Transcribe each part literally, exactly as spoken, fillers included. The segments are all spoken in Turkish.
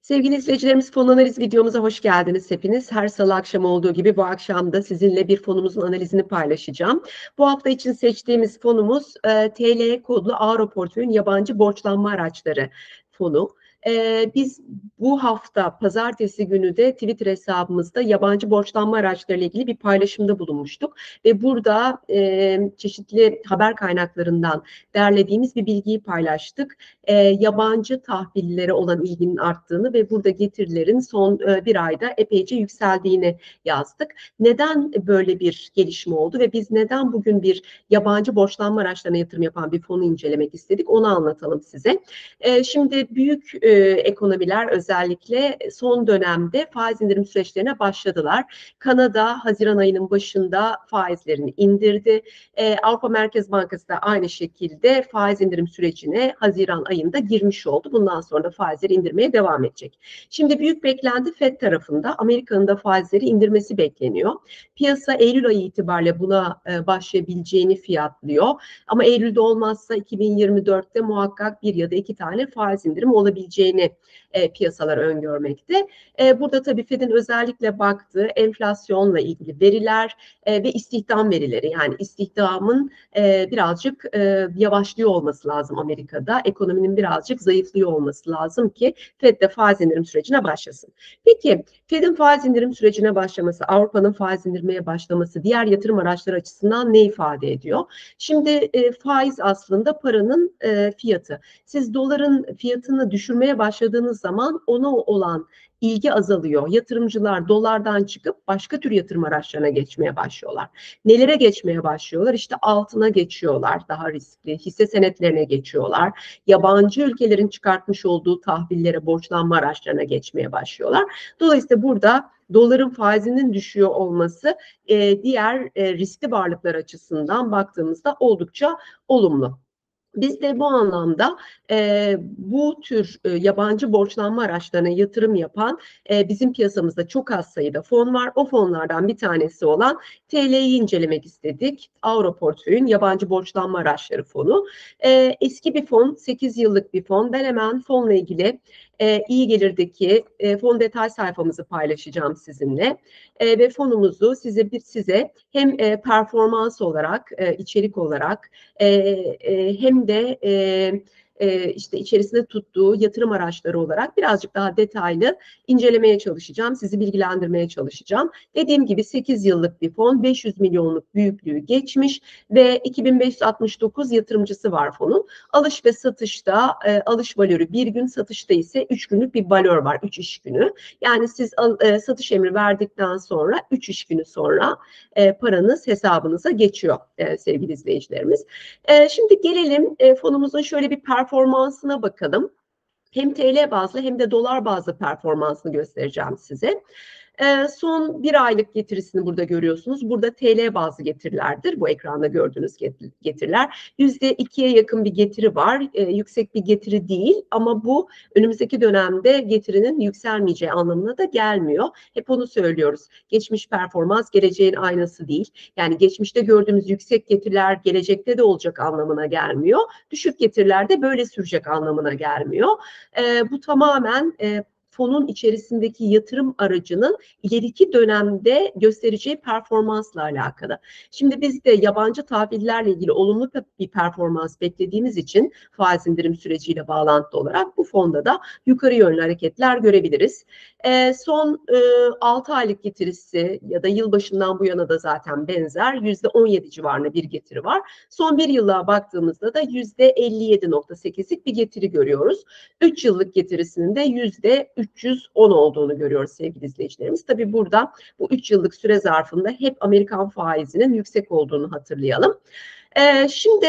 Sevgili izleyicilerimiz, fon analiz videomuza hoş geldiniz hepiniz. Her salı akşamı olduğu gibi bu akşam da sizinle bir fonumuzun analizini paylaşacağım. Bu hafta için seçtiğimiz fonumuz e, T L kodlu Avro Portföy'ün yabancı borçlanma araçları fonu. E, biz bu hafta pazartesi günü de Twitter hesabımızda yabancı borçlanma araçları ile ilgili bir paylaşımda bulunmuştuk. Ve burada e, çeşitli haber kaynaklarından derlediğimiz bir bilgiyi paylaştık. E, yabancı tahvillere olan ilginin arttığını ve burada getirilerin son e, bir ayda epeyce yükseldiğini yazdık. Neden böyle bir gelişme oldu ve biz neden bugün bir yabancı borçlanma araçlarına yatırım yapan bir fonu incelemek istedik, onu anlatalım size. E, şimdi büyük e, ekonomiler özellikle son dönemde faiz indirim süreçlerine başladılar. Kanada Haziran ayının başında faizlerini indirdi. E, Avrupa Merkez Bankası da aynı şekilde faiz indirim sürecine Haziran ayında girmiş oldu. Bundan sonra da faizleri indirmeye devam edecek. Şimdi büyük beklenti Fed tarafında, Amerika'nın da faizleri indirmesi bekleniyor. Piyasa Eylül ayı itibariyle buna e, başlayabileceğini fiyatlıyor. Ama Eylül'de olmazsa iki bin yirmi dörtte muhakkak bir ya da iki tane faiz indirimi olabileceğini e, piyasalar öngörmekte. E, burada tabii Fed'in özellikle baktığı enflasyonla ilgili veriler e, ve istihdam verileri, yani istihdamın e, birazcık e, yavaşlıyor olması lazım Amerika'da. Ekonominin birazcık zayıflıyor olması lazım ki Fed de faiz indirim sürecine başlasın. Peki Fed'in faiz indirim sürecine başlaması, Avrupa'nın faiz indirmeye başlaması diğer yatırım araçları açısından ne ifade ediyor? Şimdi e, faiz aslında paranın e, fiyatı. Siz doların fiyatını düşürmeye başladığınız zaman ona olan ilgi azalıyor. Yatırımcılar dolardan çıkıp başka tür yatırım araçlarına geçmeye başlıyorlar. Nelere geçmeye başlıyorlar? İşte altına geçiyorlar, daha riskli, hisse senetlerine geçiyorlar. Yabancı ülkelerin çıkartmış olduğu tahvillere, borçlanma araçlarına geçmeye başlıyorlar. Dolayısıyla burada doların faizinin düşüyor olması e, diğer e, riskli varlıklar açısından baktığımızda oldukça olumlu. Biz de bu anlamda e, bu tür e, yabancı borçlanma araçlarına yatırım yapan e, bizim piyasamızda çok az sayıda fon var. O fonlardan bir tanesi olan T L'yi incelemek istedik. Avro Portföy'ün yabancı borçlanma araçları fonu. E, eski bir fon, sekiz yıllık bir fon. Ben hemen fonla ilgili e, iyi gelirdeki e, fon detay sayfamızı paylaşacağım sizinle. E, ve fonumuzu size bir size hem e, performans olarak, e, içerik olarak e, e, hem de e, e, işte içerisinde tuttuğu yatırım araçları olarak birazcık daha detaylı incelemeye çalışacağım. Sizi bilgilendirmeye çalışacağım. Dediğim gibi sekiz yıllık bir fon, beş yüz milyonluk büyüklüğü geçmiş ve iki bin beş yüz altmış dokuz yatırımcısı var fonun. Alış ve satışta e, alış valörü bir gün, satışta ise üç günlük bir valör var, üç iş günü. Yani siz e, satış emri verdikten sonra üç iş günü sonra e, paranız hesabınıza geçiyor e, sevgili izleyicilerimiz. E, şimdi gelelim e, fonumuzun şöyle bir performansına bakalım. Hem T L bazlı hem de dolar bazlı performansını göstereceğim size. E, son bir aylık getirisini burada görüyorsunuz. Burada T L bazlı getirilerdir. Bu ekranda gördüğünüz getiriler. yüzde ikiye yakın bir getiri var. E, yüksek bir getiri değil ama bu önümüzdeki dönemde getirinin yükselmeyeceği anlamına da gelmiyor. Hep onu söylüyoruz. Geçmiş performans geleceğin aynası değil. Yani geçmişte gördüğümüz yüksek getiriler gelecekte de olacak anlamına gelmiyor. Düşük getiriler de böyle sürecek anlamına gelmiyor. E, bu tamamen e, fonun içerisindeki yatırım aracının ileriki dönemde göstereceği performansla alakalı. Şimdi biz de yabancı tahvillerle ilgili olumlu bir performans beklediğimiz için faiz indirim süreciyle bağlantılı olarak bu fonda da yukarı yönlü hareketler görebiliriz. E, son e, altı aylık getirisi ya da yılbaşından bu yana da zaten benzer yüzde on yedi civarında bir getiri var. Son bir yıllığa baktığımızda da yüzde elli yedi nokta sekizlik bir getiri görüyoruz. üç yıllık getirisinin de yüzde üç yüz on olduğunu görüyoruz sevgili izleyicilerimiz. Tabii burada bu üç yıllık süre zarfında hep Amerikan faizinin yüksek olduğunu hatırlayalım. Ee, şimdi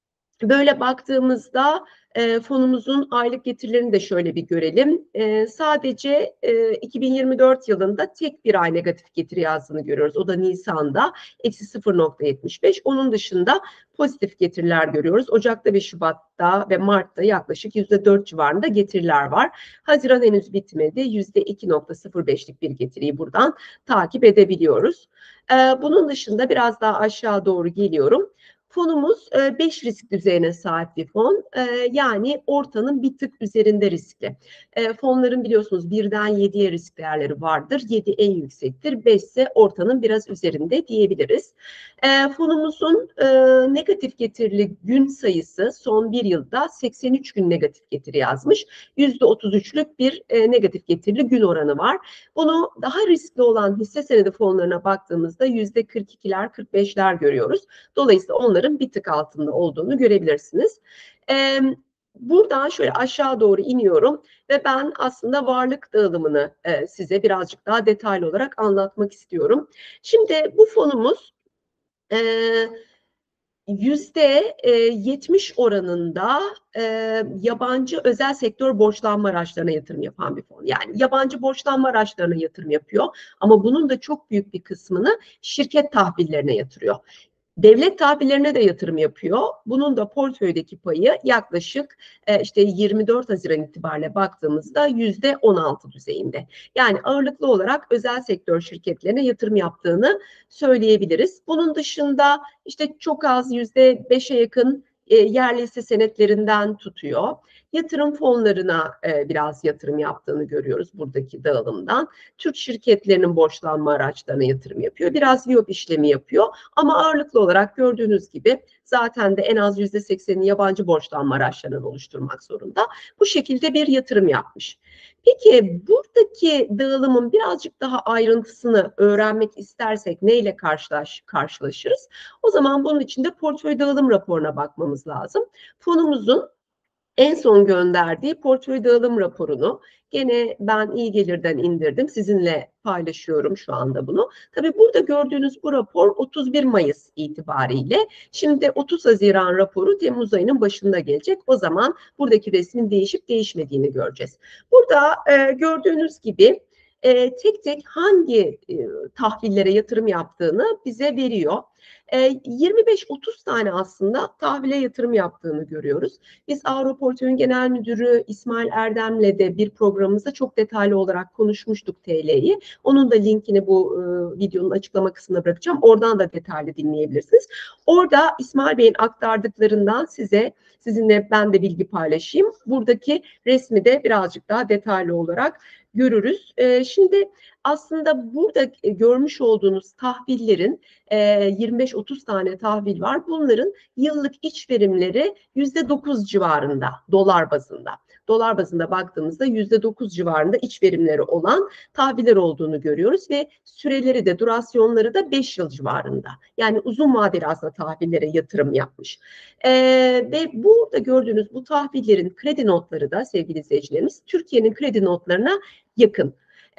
böyle baktığımızda e, fonumuzun aylık getirilerini de şöyle bir görelim. E, sadece e, iki bin yirmi dört yılında tek bir ay negatif getiri yazdığını görüyoruz. O da Nisan'da eksi sıfır nokta yetmiş beş. Onun dışında pozitif getiriler görüyoruz. Ocak'ta ve Şubat'ta ve Mart'ta yaklaşık yüzde dört civarında getiriler var. Haziran henüz bitmedi. yüzde iki nokta sıfır beşlik bir getiriyi buradan takip edebiliyoruz. E, bunun dışında biraz daha aşağı doğru geliyorum. Fonumuz beş risk düzeyine sahip bir fon. E, yani ortanın bir tık üzerinde riskli. E, fonların biliyorsunuz birden yediye risk değerleri vardır. yedi en yüksektir. beş ise ortanın biraz üzerinde diyebiliriz. E, fonumuzun e, negatif getirili gün sayısı son bir yılda seksen üç gün negatif getiri yazmış. yüzde otuz üçlük bir e, negatif getirili gün oranı var. Bunu daha riskli olan hisse senedi fonlarına baktığımızda yüzde kırk ikiler, kırk beşler görüyoruz. Dolayısıyla onların bir tık altında olduğunu görebilirsiniz. Ee, buradan şöyle aşağı doğru iniyorum ve ben aslında varlık dağılımını e, size birazcık daha detaylı olarak anlatmak istiyorum. Şimdi bu fonumuz e, yüzde yetmiş oranında e, yabancı özel sektör borçlanma araçlarına yatırım yapan bir fon. Yani yabancı borçlanma araçlarına yatırım yapıyor ama bunun da çok büyük bir kısmını şirket tahvillerine yatırıyor. Devlet tahvillerine de yatırım yapıyor. Bunun da portföydeki payı yaklaşık e, işte yirmi dört Haziran itibariyle baktığımızda yüzde on altı düzeyinde. Yani ağırlıklı olarak özel sektör şirketlerine yatırım yaptığını söyleyebiliriz. Bunun dışında işte çok az yüzde beşe yakın e, yerli hisse senetlerinden tutuyor. Yatırım fonlarına e, biraz yatırım yaptığını görüyoruz buradaki dağılımdan. Türk şirketlerinin borçlanma araçlarına yatırım yapıyor. Biraz viyop işlemi yapıyor. Ama ağırlıklı olarak gördüğünüz gibi zaten de en az yüzde sekseni yabancı borçlanma araçlarından oluşturmak zorunda. Bu şekilde bir yatırım yapmış. Peki buradaki dağılımın birazcık daha ayrıntısını öğrenmek istersek neyle karşılaş, karşılaşırız? O zaman bunun için de portföy dağılım raporuna bakmamız lazım. Fonumuzun en son gönderdiği portföy dağılım raporunu gene ben iyi gelirden indirdim. Sizinle paylaşıyorum şu anda bunu. Tabii burada gördüğünüz bu rapor otuz bir Mayıs itibariyle. Şimdi otuz Haziran raporu Temmuz ayının başında gelecek. O zaman buradaki resmin değişip değişmediğini göreceğiz. Burada e, gördüğünüz gibi e, tek tek hangi e, tahvillere yatırım yaptığını bize veriyor. E, yirmi beş otuz tane aslında tahvile yatırım yaptığını görüyoruz. Biz Agroportföy'ün genel müdürü İsmail Erdem'le de bir programımızda çok detaylı olarak konuşmuştuk T L'yi. Onun da linkini bu e, videonun açıklama kısmına bırakacağım. Oradan da detaylı dinleyebilirsiniz. Orada İsmail Bey'in aktardıklarından size sizinle ben de bilgi paylaşayım. Buradaki resmi de birazcık daha detaylı olarak görürüz. E, şimdi aslında burada görmüş olduğunuz tahvillerin e, yirmi beş otuz tane tahvil var. Bunların yıllık iç verimleri yüzde dokuz civarında dolar bazında. Dolar bazında baktığımızda yüzde dokuz civarında iç verimleri olan tahviller olduğunu görüyoruz ve süreleri de durasyonları da beş yıl civarında. Yani uzun vadeli aslında tahvillere yatırım yapmış. Ee, ve burada gördüğünüz bu tahvillerin kredi notları da sevgili izleyicilerimiz Türkiye'nin kredi notlarına yakın.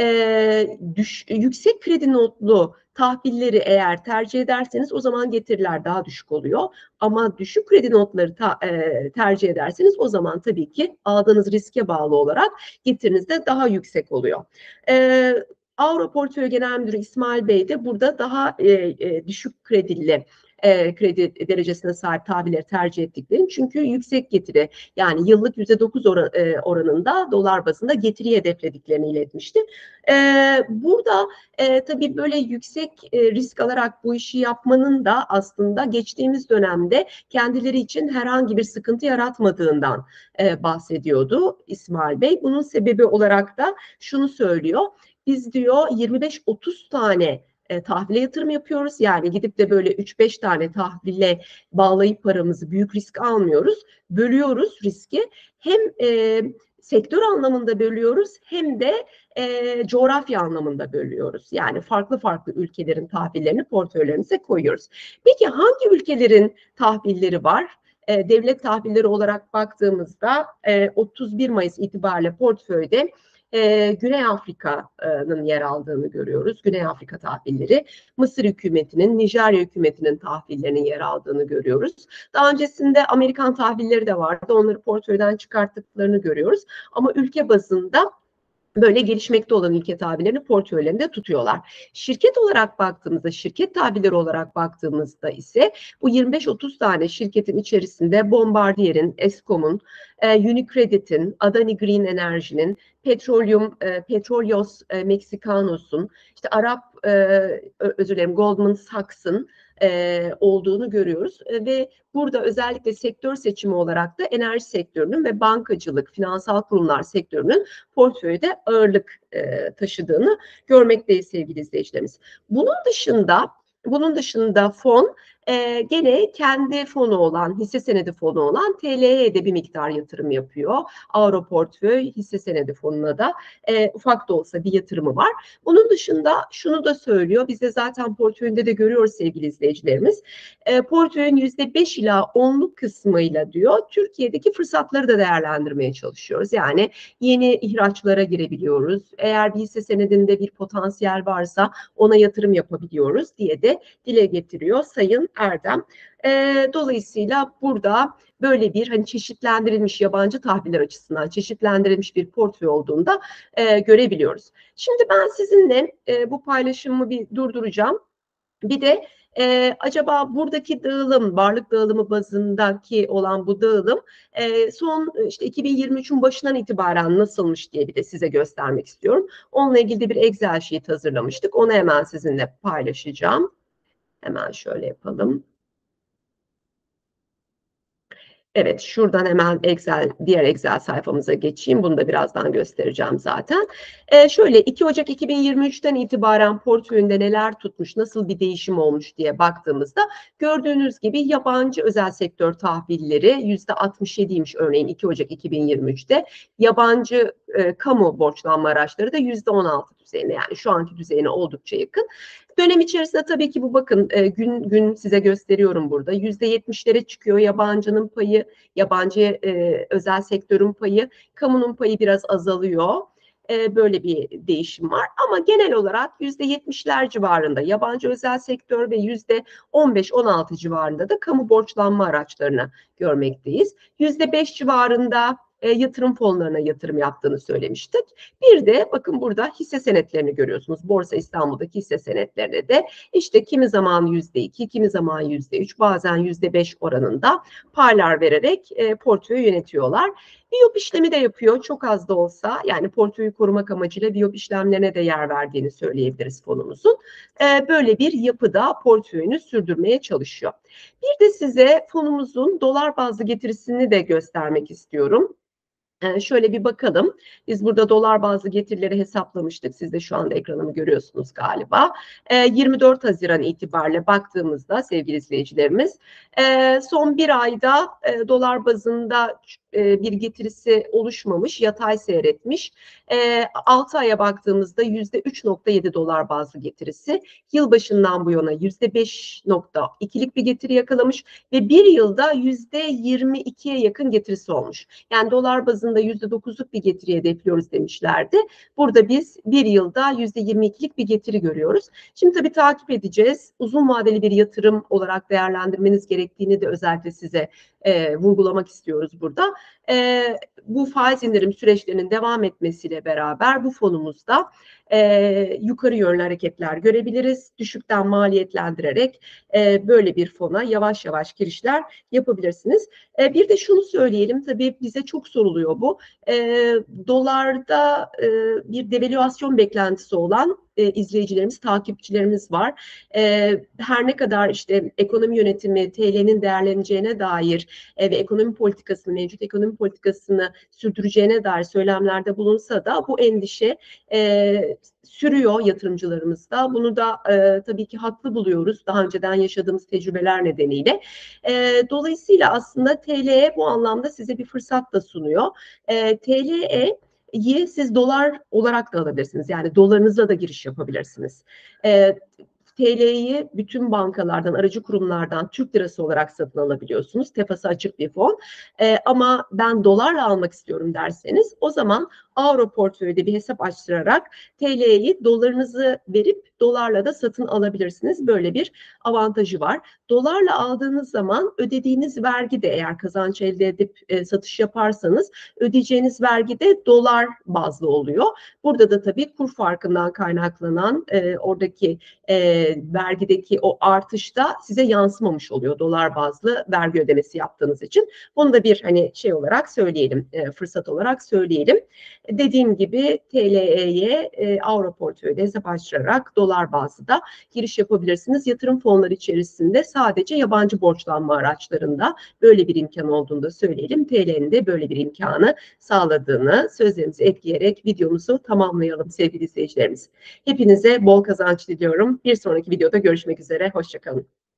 Ee, düş, yüksek kredi notlu tahvilleri eğer tercih ederseniz o zaman getiriler daha düşük oluyor. Ama düşük kredi notları ta, e, tercih ederseniz o zaman tabii ki aldığınız riske bağlı olarak getiriniz de daha yüksek oluyor. E, Agroportföy Genel Müdürü İsmail Bey de burada daha e, e, düşük kredili e, kredi derecesine sahip tahvilleri tercih ettiklerini çünkü yüksek getiri yani yıllık yüzde dokuz oran, e, oranında dolar bazında getiri hedeflediklerini iletmişti. E, burada e, tabii böyle yüksek e, risk alarak bu işi yapmanın da aslında geçtiğimiz dönemde kendileri için herhangi bir sıkıntı yaratmadığından e, bahsediyordu İsmail Bey. Bunun sebebi olarak da şunu söylüyor. Biz diyor yirmi beş otuz tane e, tahvile yatırım yapıyoruz. Yani gidip de böyle üç beş tane tahvile bağlayıp paramızı büyük risk almıyoruz. Bölüyoruz riski. Hem e, sektör anlamında bölüyoruz hem de e, coğrafya anlamında bölüyoruz. Yani farklı farklı ülkelerin tahvillerini portföylerimize koyuyoruz. Peki hangi ülkelerin tahvilleri var? E, devlet tahvilleri olarak baktığımızda e, otuz bir Mayıs itibariyle portföyde e, Güney Afrika'nın yer aldığını görüyoruz. Güney Afrika tahvilleri, Mısır hükümetinin, Nijerya hükümetinin tahvillerinin yer aldığını görüyoruz. Daha öncesinde Amerikan tahvilleri de vardı. Onları portföyden çıkarttıklarını görüyoruz. Ama ülke bazında böyle gelişmekte olan ülke tahvillerini portföylerinde tutuyorlar. Şirket olarak baktığımızda, şirket tahvilleri olarak baktığımızda ise bu yirmi beş otuz tane şirketin içerisinde Bombardier'in, Eskom'un, e, Unicredit'in, Adani Green Energy'nin, Petroleum, e, Petróleos e, Mexicanos'un, işte Arap, e, özür dilerim Goldman Sachs'ın, e, olduğunu görüyoruz. E, ve burada özellikle sektör seçimi olarak da enerji sektörünün ve bankacılık, finansal kurumlar sektörünün portföyde ağırlık e, taşıdığını görmekteyiz sevgili izleyicilerimiz. Bunun dışında bunun dışında fon e, gene kendi fonu olan, hisse senedi fonu olan T L E'ye de bir miktar yatırım yapıyor. Avro portföy hisse senedi fonuna da e, ufak da olsa bir yatırımı var. Bunun dışında şunu da söylüyor, biz de zaten portföyünde de görüyoruz sevgili izleyicilerimiz. E, portföyün yüzde beş ila onluk kısmıyla diyor, Türkiye'deki fırsatları da değerlendirmeye çalışıyoruz. Yani yeni ihraçlara girebiliyoruz. Eğer bir hisse senedinde bir potansiyel varsa ona yatırım yapabiliyoruz diye de dile getiriyor Sayın Erdem. E, dolayısıyla burada böyle bir hani çeşitlendirilmiş, yabancı tahviller açısından çeşitlendirilmiş bir portföy olduğunda e, görebiliyoruz. Şimdi ben sizinle e, bu paylaşımı bir durduracağım. Bir de e, acaba buradaki dağılım, varlık dağılımı bazındaki olan bu dağılım e, son işte iki bin yirmi üçün başından itibaren nasılmış diye bir de size göstermek istiyorum. Onunla ilgili de bir Excel sheet hazırlamıştık. Onu hemen sizinle paylaşacağım. Hemen şöyle yapalım. Evet, şuradan hemen Excel, diğer Excel sayfamıza geçeyim. Bunu da birazdan göstereceğim zaten. Ee, şöyle iki Ocak iki bin yirmi üçten itibaren portföyünde neler tutmuş, nasıl bir değişim olmuş diye baktığımızda gördüğünüz gibi yabancı özel sektör tahvilleri yüzde altmış yediymiş örneğin iki Ocak iki bin yirmi üçte. Yabancı e, kamu borçlanma araçları da yüzde on altı düzeyine, yani şu anki düzeyine oldukça yakın. Dönem içerisinde tabii ki bu bakın e, gün gün size gösteriyorum burada. yüzde yetmişlere çıkıyor yabancının payı, yabancı e, özel sektörün payı, kamunun payı biraz azalıyor. E, böyle bir değişim var. Ama genel olarak yüzde yetmişler civarında yabancı özel sektör ve yüzde on beş on altı civarında da kamu borçlanma araçlarını görmekteyiz. yüzde beş civarında e, yatırım fonlarına yatırım yaptığını söylemiştik. Bir de bakın burada hisse senetlerini görüyorsunuz. Borsa İstanbul'daki hisse senetlerine de işte kimi zaman yüzde iki, kimi zaman yüzde üç, bazen yüzde beş oranında paylar vererek e, portföyü yönetiyorlar. Biyop işlemi de yapıyor çok az da olsa, yani portföyü korumak amacıyla biyop işlemlerine de yer verdiğini söyleyebiliriz fonumuzun. E, böyle bir yapıda portföyünü sürdürmeye çalışıyor. Bir de size fonumuzun dolar bazlı getirisini de göstermek istiyorum. Ee, şöyle bir bakalım. Biz burada dolar bazlı getirileri hesaplamıştık. Siz de şu anda ekranımı görüyorsunuz galiba. Ee, yirmi dört Haziran itibariyle baktığımızda sevgili izleyicilerimiz, e, son bir ayda e, dolar bazında e, bir getirisi oluşmamış, yatay seyretmiş. E, altı aya baktığımızda yüzde üç nokta yedi dolar bazlı getirisi. Yılbaşından bu yana yüzde beş nokta ikilik bir getiri yakalamış ve bir yılda yüzde yirmi ikiye yakın getirisi olmuş. Yani dolar bazında yüzde dokuzluk bir getiri hedefliyoruz demişlerdi. Burada biz bir yılda yüzde yirmi ikilik bir getiri görüyoruz. Şimdi tabii takip edeceğiz. Uzun vadeli bir yatırım olarak değerlendirmeniz gerektiğini de özellikle size e, vurgulamak istiyoruz burada. E, bu faiz indirim süreçlerinin devam etmesiyle beraber bu fonumuzda e, yukarı yönlü hareketler görebiliriz. Düşükten maliyetlendirerek e, böyle bir fona yavaş yavaş girişler yapabilirsiniz. E, bir de şunu söyleyelim, tabii bize çok soruluyor bu. E, dolarda e, bir devalüasyon beklentisi olan e, izleyicilerimiz, takipçilerimiz var. E, her ne kadar işte ekonomi yönetimi T L'nin değerleneceğine dair e, ve ekonomi politikasını, mevcut ekonomi politikasını sürdüreceğine dair söylemlerde bulunsa da bu endişe e, sürüyor yatırımcılarımızda. Bunu da e, tabii ki haklı buluyoruz daha önceden yaşadığımız tecrübeler nedeniyle. E, dolayısıyla aslında T L'ye bu anlamda size bir fırsat da sunuyor. E, T L'yi siz dolar olarak da alabilirsiniz. Yani dolarınızla da giriş yapabilirsiniz. E, T L'yi bütün bankalardan, aracı kurumlardan Türk lirası olarak satın alabiliyorsunuz. Tefası açık bir fon. E, ama ben dolarla almak istiyorum derseniz o zaman Avro portföyde bir hesap açtırarak T L'yi dolarınızı verip dolarla da satın alabilirsiniz. Böyle bir avantajı var. Dolarla aldığınız zaman ödediğiniz vergi de, eğer kazanç elde edip e, satış yaparsanız ödeyeceğiniz vergi de dolar bazlı oluyor. Burada da tabii kur farkından kaynaklanan e, oradaki e, vergideki o artışta size yansımamış oluyor dolar bazlı vergi ödemesi yaptığınız için. Bunu da bir hani şey olarak söyleyelim, e, fırsat olarak söyleyelim. Dediğim gibi T L'ye e, Avro portföyde hesap açtırarak dolar dolar bazlı da giriş yapabilirsiniz. Yatırım fonları içerisinde sadece yabancı borçlanma araçlarında böyle bir imkan olduğunu da söyleyelim. T L'nin de böyle bir imkanı sağladığını sözlerimizi ekleyerek videomuzu tamamlayalım sevgili izleyicilerimiz. Hepinize bol kazanç diliyorum. Bir sonraki videoda görüşmek üzere. Hoşça kalın.